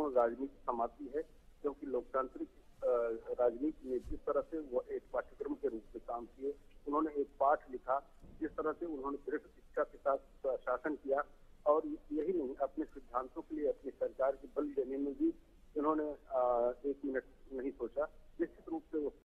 महत्वपूर्ण राजनीति समाप्ति है, क्योंकि लोकतांत्रिक राजनीति में जिस तरह से वो एक पाठ्यक्रम के रूप में काम किए, उन्होंने एक पाठ लिखा, जिस तरह से उन्होंने दृढ़ इच्छा के साथ शासन किया और यही नहीं, अपने सिद्धांतों के लिए अपनी सरकार की बल